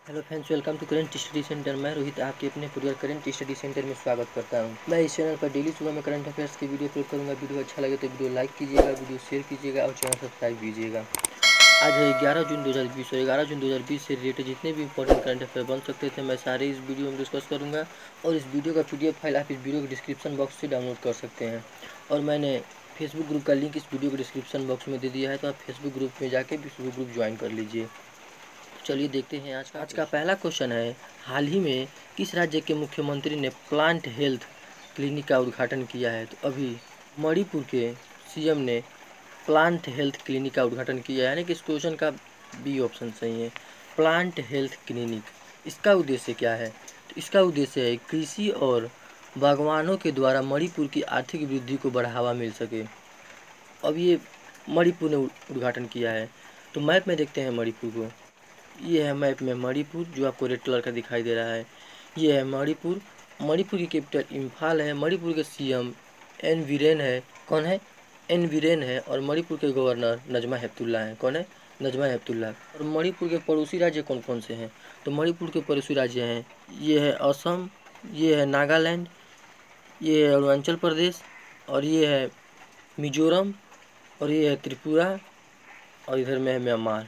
Hello friends, welcome to current study centre. मैं रोहित आपके अपने कुरियर करंट स्टडी सेंटर में स्वागत करता हूं। मैं इस चैनल पर डेली सुबह में करंट अफेयर्स की वीडियो अपलोड करूंगा। वीडियो अच्छा लगे तो वीडियो लाइक कीजिएगा, वीडियो शेयर कीजिएगा और चैनल सब्सक्राइब कीजिएगा। आज है 11 जून 2020 और 11 जून 2020 से रिलेटेड जितने भी इंपॉर्टेंट करंट अफेयर बन सकते थे मैं सारे इस वीडियो में डिस्कस करूँगा। और इस वीडियो का PDF फाइल आप इस वीडियो के डिस्क्रिप्शन बॉक्स से डाउनलोड कर सकते हैं। और मैंने फेसबुक ग्रुप का लिंक इस वीडियो के डिस्क्रिप्शन बॉक्स में दे दिया है, तो आप फेसबुक ग्रुप में जाके फेसबुक ग्रुप ज्वाइन कर लीजिए। चलिए देखते हैं आज का पहला क्वेश्चन है, हाल ही में किस राज्य के मुख्यमंत्री ने प्लांट हेल्थ क्लिनिक का उद्घाटन किया है? तो अभी मणिपुर के CM ने प्लांट हेल्थ क्लिनिक का उद्घाटन किया है, यानी कि इस क्वेश्चन का बी ऑप्शन सही है। प्लांट हेल्थ क्लिनिक, इसका उद्देश्य क्या है? तो इसका उद्देश्य है कृषि और बागवानों के द्वारा मणिपुर की आर्थिक वृद्धि को बढ़ावा मिल सके। अब ये मणिपुर ने उद्घाटन किया है। तो मैप में देखते हैं मणिपुर को। ये है मैप में मणिपुर, जो आपको रेड कलर का दिखाई दे रहा है। ये है मणिपुर। मणिपुर की कैपिटल इम्फाल है। मणिपुर के CM एन वीरेन है। कौन है? एन वीरेन है। और मणिपुर के गवर्नर नजमा हेपतुल्ला हैं। कौन है? नजमा हेपतुल्ला। और मणिपुर के पड़ोसी राज्य कौन कौन से हैं? तो मणिपुर के पड़ोसी राज्य हैं, ये है असम, ये है नागालैंड, ये है अरुणाचल प्रदेश, और ये है मिजोरम, और ये है त्रिपुरा, और इधर में है म्यांमार।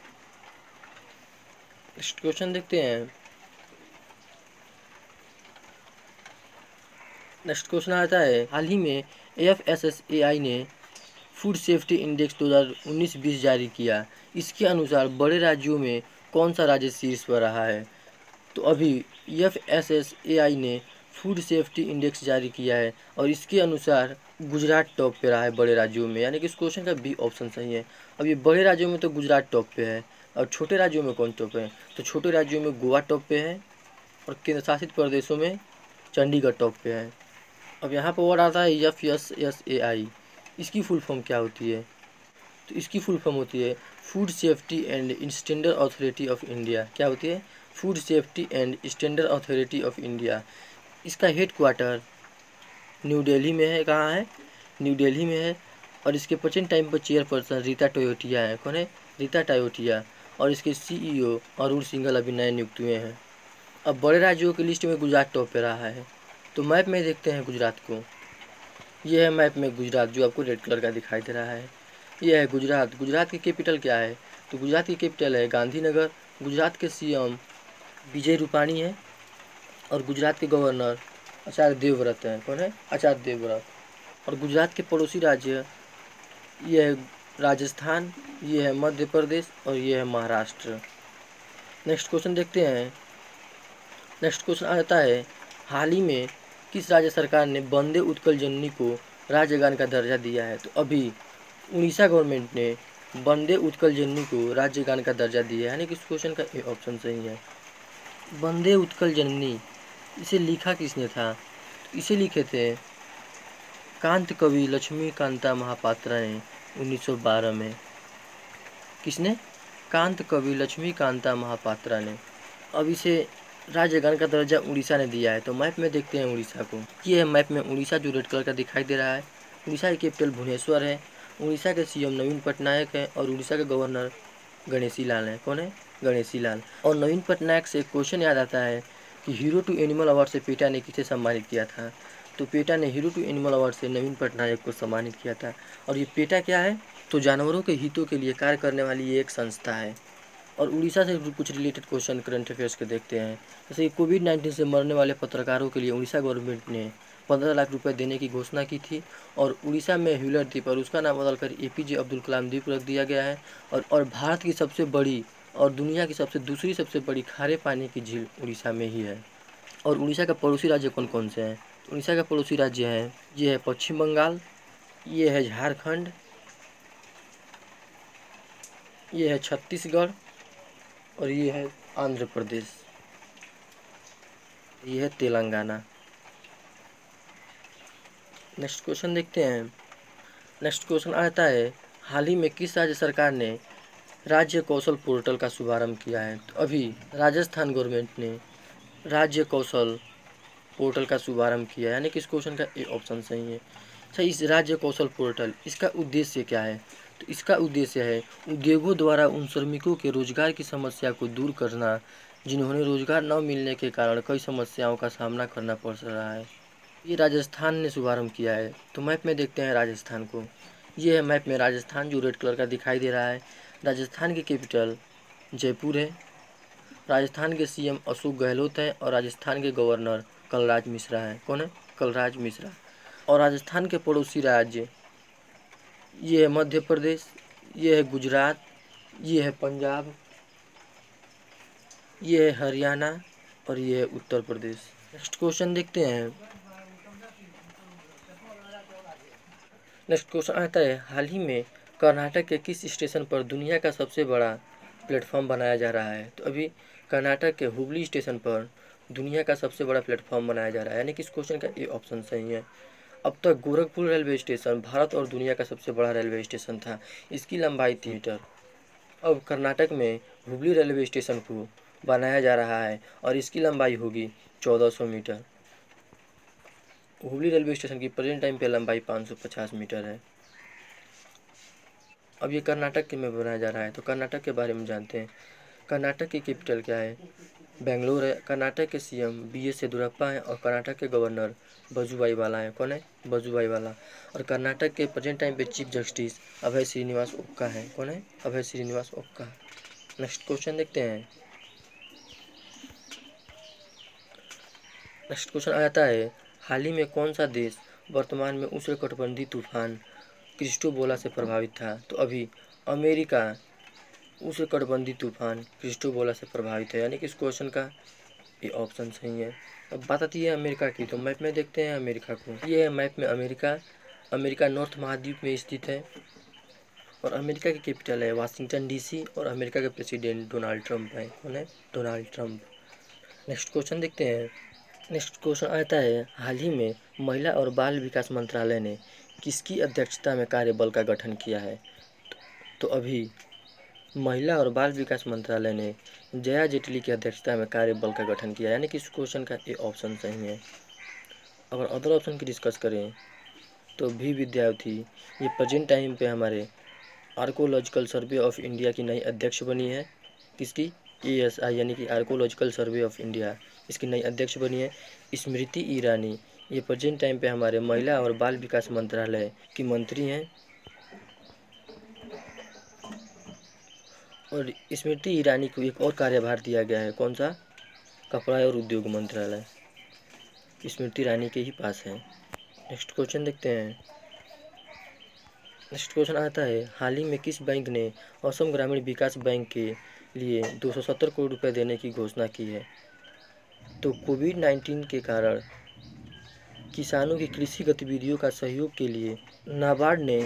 नेक्स्ट क्वेश्चन देखते हैं। नेक्स्ट क्वेश्चन आता है, हाल ही में FSSAI ने फूड सेफ्टी इंडेक्स 2019-20 जारी किया। इसके अनुसार बड़े राज्यों में कौन सा राज्य शीर्ष पर रहा है? तो अभी FSSAI ने फूड सेफ्टी इंडेक्स जारी किया है और इसके अनुसार गुजरात टॉप पे रहा है बड़े राज्यों में, यानी कि इस क्वेश्चन का बी ऑप्शन सही है। अब ये बड़े राज्यों में तो गुजरात टॉप पे है, और छोटे राज्यों में कौन टॉप है? तो छोटे राज्यों में गोवा टॉप पे है, और केंद्र शासित प्रदेशों में चंडीगढ़ टॉप पे है। अब यहाँ पर वर्ड आता है FSSAI। इसकी फुल फॉर्म क्या होती है? तो इसकी फुल फॉर्म होती है food safety and standard authority of India. क्या होती है? Food safety and standard authority of India. इसका हेड क्वार्टर न्यू दिल्ली में है। कहाँ है? न्यू दिल्ली में है। और इसके प्रेजेंट टाइम पर चेयरपर्सन रीता टयोटिया है। कौन है? रीता टयोटिया। और इसके CEO अरुण सिंघल अभी नए नियुक्त हुए हैं। अब बड़े राज्यों की लिस्ट में गुजरात टॉप पे रहा है। तो मैप में देखते हैं गुजरात को। ये है मैप में गुजरात, जो आपको रेड कलर का दिखाई दे रहा है। ये है गुजरात। गुजरात की कैपिटल क्या है? तो गुजरात की कैपिटल है गांधीनगर। गुजरात के CM विजय रूपाणी है। और गुजरात के गवर्नर आचार्य देवव्रत हैं। कौन है? आचार्य देवव्रत। और गुजरात के पड़ोसी राज्य, ये है राजस्थान, ये है मध्य प्रदेश, और ये है महाराष्ट्र। नेक्स्ट क्वेश्चन देखते हैं। नेक्स्ट क्वेश्चन आता है, हाल ही में किस राज्य सरकार ने वंदे उत्कल जननी को राज्यगान का दर्जा दिया है? तो अभी उड़ीसा गवर्नमेंट ने वंदे उत्कल जननी को राज्यगान का दर्जा दिया है, यानी कि इस क्वेश्चन का ए ऑप्शन सही है। वंदे उत्कल जननी, इसे लिखा किसने था? इसे लिखे थे कांत कवि लक्ष्मी कांता महापात्रा ने 1912 में। किसने? कांत कवि लक्ष्मी कांता महापात्रा ने। अब इसे राज्यगान का दर्जा उड़ीसा ने दिया है। तो मैप में देखते हैं उड़ीसा को। ये है मैप में उड़ीसा, जो रेड कलर का दिखाई दे रहा है। उड़ीसा की कैपिटल भुवनेश्वर है। उड़ीसा के CM नवीन पटनायक है। और उड़ीसा के गवर्नर गणेशी लाल हैं। कौन है? गणेशी लाल। और नवीन पटनायक से क्वेश्चन याद आता है कि हीरो टू एनिमल अवार्ड से पेटा ने किसे सम्मानित किया था? तो पेटा ने हीरो टू एनिमल अवार्ड से नवीन पटनायक को सम्मानित किया था। और ये पेटा क्या है? तो जानवरों के हितों के लिए कार्य करने वाली ये एक संस्था है। और उड़ीसा से कुछ रिलेटेड क्वेश्चन करंट अफेयर्स के देखते हैं। जैसे कोविड-19 से मरने वाले पत्रकारों के लिए उड़ीसा गवर्नमेंट ने 15 लाख रुपए देने की घोषणा की थी। और उड़ीसा में ह्यूलर द्वीप, और उसका नाम बदलकर APJ अब्दुल कलाम द्वीप रख दिया गया है। और भारत की सबसे बड़ी और दुनिया की दूसरी सबसे बड़ी खारे पानी की झील उड़ीसा में ही है। और उड़ीसा का पड़ोसी राज्य कौन कौन से हैं? उड़ीसा का पड़ोसी राज्य हैं, ये है पश्चिम बंगाल, ये है झारखंड, ये है छत्तीसगढ़, और ये है आंध्र प्रदेश, ये है तेलंगाना। नेक्स्ट क्वेश्चन देखते हैं। नेक्स्ट क्वेश्चन आता है, हाल ही में किस राज्य सरकार ने राज्य कौशल पोर्टल का शुभारंभ किया है? तो अभी राजस्थान गवर्नमेंट ने राज्य कौशल पोर्टल का शुभारंभ किया है, यानी कि इस क्वेश्चन का ए ऑप्शन सही है। अच्छा, इस राज्य कौशल पोर्टल, इसका उद्देश्य क्या है? तो इसका उद्देश्य है उद्योगों द्वारा उन श्रमिकों के रोजगार की समस्या को दूर करना जिन्होंने रोजगार न मिलने के कारण कई समस्याओं का सामना करना पड़ रहा है। ये राजस्थान ने शुभारंभ किया है। तो मैप में देखते हैं राजस्थान को। ये है मैप में राजस्थान जो रेड कलर का दिखाई दे रहा है। राजस्थान की कैपिटल जयपुर है। राजस्थान के सीएम अशोक गहलोत हैं और राजस्थान के गवर्नर कलराज मिश्रा हैं। कौन है? कलराज मिश्रा। और राजस्थान के पड़ोसी राज्य ये है मध्य प्रदेश, ये है गुजरात, ये है पंजाब, ये है हरियाणा और ये है उत्तर प्रदेश। नेक्स्ट क्वेश्चन देखते हैं। नेक्स्ट क्वेश्चन आता है, हाल ही में कर्नाटक के किस स्टेशन पर दुनिया का सबसे बड़ा प्लेटफॉर्म बनाया जा रहा है? तो अभी कर्नाटक के हुबली स्टेशन पर दुनिया का सबसे बड़ा प्लेटफॉर्म बनाया जा रहा है, यानी कि इस क्वेश्चन का ए ऑप्शन सही है। अब तक गोरखपुर रेलवे स्टेशन भारत और दुनिया का सबसे बड़ा रेलवे स्टेशन था। इसकी लंबाई 3 मीटर। अब कर्नाटक में हुबली रेलवे स्टेशन को बनाया जा रहा है और इसकी लंबाई होगी 1400 मीटर। हुबली रेलवे स्टेशन की प्रेजेंट टाइम पे लंबाई 550 मीटर है। अब ये कर्नाटक के में बनाया जा रहा है, तो कर्नाटक के बारे में जानते हैं। कर्नाटक की कैपिटल क्या है? बेंगलोर है। कर्नाटक के सीएम BS येदियुरप्पा हैं और कर्नाटक के गवर्नर वजुभाई वाला हैं। कौन है? वजुभाई वाला। और कर्नाटक के प्रेजेंट टाइम पे चीफ जस्टिस अभय श्रीनिवास ओक्का है। कौन है? अभय श्रीनिवास ओक्का। नेक्स्ट क्वेश्चन देखते हैं। नेक्स्ट क्वेश्चन आ जाता है, हाल ही में कौन सा देश वर्तमान में उष्णकटिबंधीय तूफान क्रिस्टोबोला से प्रभावित था? तो अभी अमेरिका उष्णकटिबंधीय तूफान क्रिस्टोबोला से प्रभावित है, यानी कि इस क्वेश्चन का ये ऑप्शन सही है। अब बात आती है अमेरिका की, तो मैप में देखते हैं अमेरिका को। ये है मैप में अमेरिका। अमेरिका नॉर्थ महाद्वीप में स्थित है और अमेरिका की कैपिटल है वाशिंगटन DC और अमेरिका के प्रेसिडेंट डोनाल्ड ट्रंप हैं। कौन है? Donald Trump. नेक्स्ट क्वेश्चन देखते हैं। नेक्स्ट क्वेश्चन आता है, हाल ही में महिला और बाल विकास मंत्रालय ने किसकी अध्यक्षता में कार्यबल का गठन किया है? तो अभी महिला और बाल विकास मंत्रालय ने जया जेटली की अध्यक्षता में कार्यबल का गठन किया, यानी कि इस क्वेश्चन का ये ऑप्शन सही है। अगर अदर ऑप्शन की डिस्कस करें तो भी विद्यार्थी ये प्रेजेंट टाइम पे हमारे आर्कोलॉजिकल सर्वे ऑफ इंडिया की नई अध्यक्ष बनी है। किसकी? ASI यानी कि आर्कोलॉजिकल सर्वे ऑफ इंडिया, इसकी नई अध्यक्ष बनी है। स्मृति ईरानी ये प्रेजेंट टाइम पे हमारे महिला और बाल विकास मंत्रालय की मंत्री हैं। और स्मृति ईरानी को एक और कार्यभार दिया गया है। कौन सा? कपड़ा और उद्योग मंत्रालय स्मृति ईरानी के ही पास है। नेक्स्ट क्वेश्चन देखते हैं। नेक्स्ट क्वेश्चन आता है, हाल ही में किस बैंक ने असम ग्रामीण विकास बैंक के लिए 270 करोड़ रुपए देने की घोषणा की है? तो कोविड-19 के कारण किसानों की कृषि गतिविधियों का सहयोग के लिए नाबार्ड ने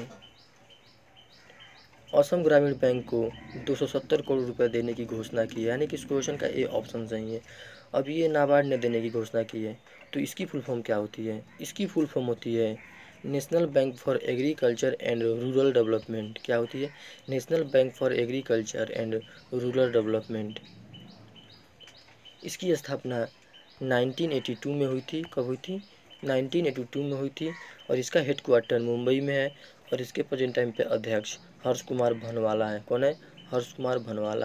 असम ग्रामीण बैंक को 270 करोड़ रुपए देने की घोषणा की है, यानी कि इस क्वेश्चन का ए ऑप्शन सही है। अब ये नाबार्ड ने देने की घोषणा की है, तो इसकी फुल फॉर्म क्या होती है? इसकी फुल फॉर्म होती है national bank for agriculture and rural development. क्या होती है? National bank for agriculture and rural development. इसकी स्थापना 1982 में हुई थी। कब हुई थी? 1982 में हुई थी और इसका हेडक्वार्टर मुंबई में है और इसके प्रेजेंट टाइम पे अध्यक्ष हर्ष कुमार भनवाला है। कौन है? हर्ष कुमार भनवाला।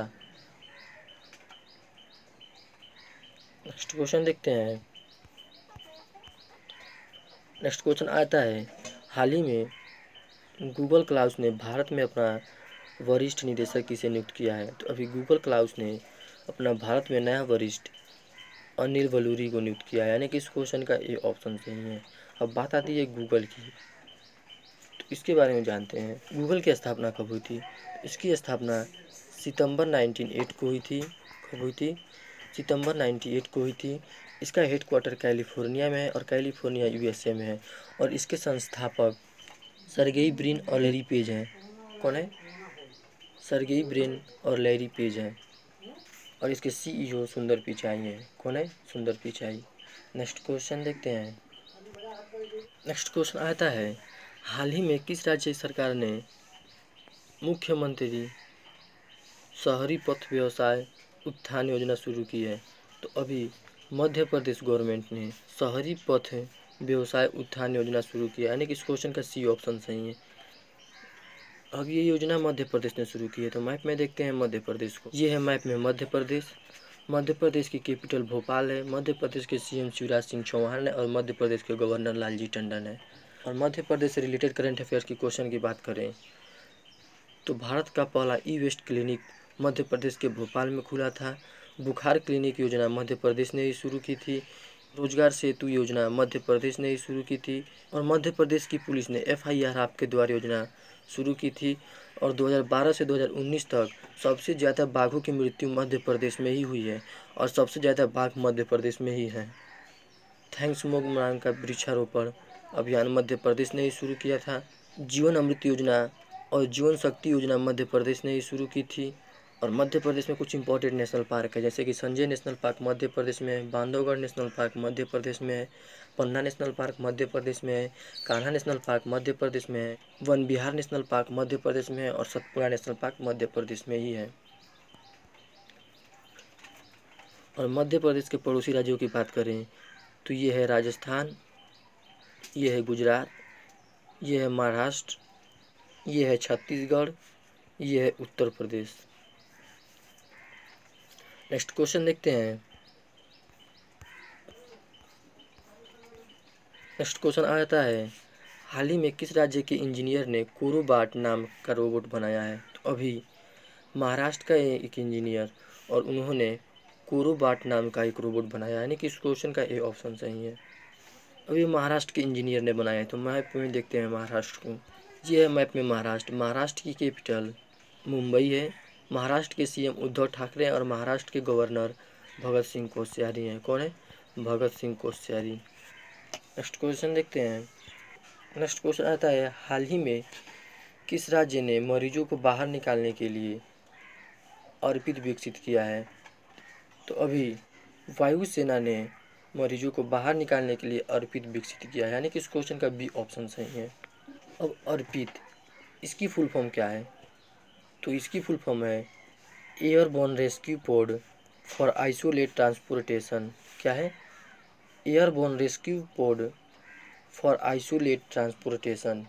नेक्स्ट क्वेश्चन देखते हैं। नेक्स्ट क्वेश्चन आता है, हाल ही में गूगल क्लाउड ने भारत में अपना वरिष्ठ निदेशक किसे नियुक्त किया है? तो अभी गूगल क्लाउड ने अपना भारत में नया वरिष्ठ अनिल बलूरी को नियुक्त किया है, यानी कि इस क्वेश्चन का ये ऑप्शन सही है। अब बात आती है गूगल की, तो इसके बारे में जानते हैं। गूगल की स्थापना कब हुई थी? इसकी स्थापना सितंबर 1998 को हुई थी। कब हुई थी? सितंबर 98 को हुई थी। इसका हेडक्वार्टर कैलिफोर्निया में है और कैलिफोर्निया USA में है और इसके संस्थापक सर्गेई ब्रिन और लैरी पेज हैं। कौन है? सर्गेई ब्रिन और लैरी पेज हैं और इसके CEO सुंदर पिचाई हैं। कौन है? सुंदर पिचाई। नेक्स्ट क्वेश्चन देखते हैं। नेक्स्ट क्वेश्चन आता है, हाल ही में किस राज्य सरकार ने मुख्यमंत्री शहरी पथ व्यवसाय उत्थान योजना शुरू की है? तो अभी मध्य प्रदेश गवर्नमेंट ने शहरी पथ व्यवसाय उत्थान योजना शुरू किया, यानी कि इस क्वेश्चन का C ऑप्शन सही है। अब ये योजना मध्य प्रदेश ने शुरू की है, तो मैप में देखते हैं मध्य प्रदेश को। ये है मैप में मध्य प्रदेश मध्य प्रदेश की कैपिटल भोपाल है। मध्य प्रदेश के सीएम शिवराज सिंह चौहान है और मध्य प्रदेश के गवर्नर लालजी टंडन है। और मध्य प्रदेश से रिलेटेड करंट अफेयर्स की क्वेश्चन की बात करें तो भारत का पहला ई वेस्ट क्लिनिक मध्य प्रदेश के भोपाल में खुला था। बुखार क्लिनिक योजना मध्य प्रदेश ने ही शुरू की थी। रोजगार सेतु योजना मध्य प्रदेश ने ही शुरू की थी। और मध्य प्रदेश की पुलिस ने FIR आपके द्वार योजना शुरू की थी। और 2012 से 2019 तक सबसे ज़्यादा बाघों की मृत्यु मध्य प्रदेश में ही हुई है और सबसे ज़्यादा बाघ मध्य प्रदेश में ही है। थैंक्स मोगरांग का वृक्षारोपण अभियान मध्य प्रदेश ने ही शुरू किया था। जीवन अमृत योजना और जीवन शक्ति योजना मध्य प्रदेश ने ही शुरू की थी। और मध्य प्रदेश में कुछ इंपॉर्टेंट नेशनल पार्क है, जैसे कि संजय नेशनल पार्क मध्य प्रदेश में है, बांधवगढ़ नेशनल पार्क मध्य प्रदेश में है, पन्ना नेशनल पार्क मध्य प्रदेश में है, कान्हा नेशनल पार्क मध्य प्रदेश में है, वन विहार नेशनल पार्क मध्य प्रदेश में है और सतपुड़ा नेशनल पार्क मध्य प्रदेश में ही है। और मध्य प्रदेश के पड़ोसी राज्यों की बात करें तो ये है राजस्थान, ये है गुजरात, ये है महाराष्ट्र, ये है छत्तीसगढ़, ये है उत्तर प्रदेश। नेक्स्ट क्वेश्चन देखते हैं। नेक्स्ट क्वेश्चन आ जाता है, हाल ही में किस राज्य के इंजीनियर ने कोरोबाट नाम का रोबोट बनाया है? तो अभी महाराष्ट्र का एक इंजीनियर और उन्होंने कोरोबाट नाम का एक रोबोट बनाया है, यानी कि इस क्वेश्चन का ए ऑप्शन सही है। अभी महाराष्ट्र के इंजीनियर ने बनाया है। तो मैप में देखते हैं महाराष्ट्र को। ये है मैप में महाराष्ट्र। महाराष्ट्र की कैपिटल मुंबई है। महाराष्ट्र के सीएम उद्धव ठाकरे हैं और महाराष्ट्र के गवर्नर भगत सिंह कोश्यारी हैं। कौन है? भगत सिंह कोश्यारी। नेक्स्ट क्वेश्चन देखते हैं। नेक्स्ट क्वेश्चन आता है, हाल ही में किस राज्य ने मरीजों को बाहर निकालने के लिए अर्पित विकसित किया है? तो अभी वायुसेना ने मरीजों को बाहर निकालने के लिए अर्पित विकसित किया है, यानी कि इस क्वेश्चन का बी ऑप्शन सही है। अब अर्पित, इसकी फुल फॉर्म क्या है? तो इसकी फुल फॉर्म है airborne rescue pod for isolate transportation. क्या है? Airborne rescue pod for isolate transportation.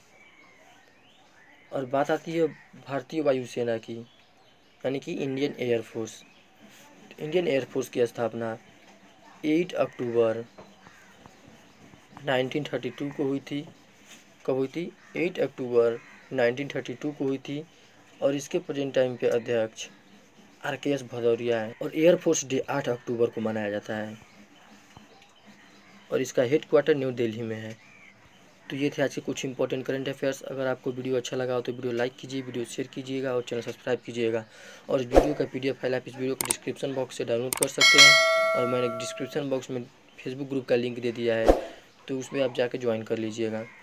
और बात आती है भारतीय वायुसेना की, यानी कि इंडियन एयरफोर्स। इंडियन एयरफोर्स की स्थापना 8 अक्टूबर 1932 को हुई थी। कब हुई थी? 8 अक्टूबर 1932 को हुई थी। और इसके प्रेजेंट टाइम पे अध्यक्ष RKS भदौरिया है। और एयरफोर्स डे 8 अक्टूबर को मनाया जाता है और इसका हेडक्वार्टर न्यू दिल्ली में है। तो ये थे आज के कुछ इंपॉर्टेंट करंट अफेयर्स। अगर आपको वीडियो अच्छा लगा हो तो वीडियो लाइक कीजिए, वीडियो शेयर कीजिएगा और चैनल सब्सक्राइब कीजिएगा। और इस वीडियो का PDF फाइल आप इस वीडियो को डिस्क्रिप्शन बॉक्स से डाउनलोड कर सकते हैं। और मैंने डिस्क्रिप्शन बॉक्स में फेसबुक ग्रुप का लिंक दे दिया है, तो उसमें आप जाकर ज्वाइन कर लीजिएगा।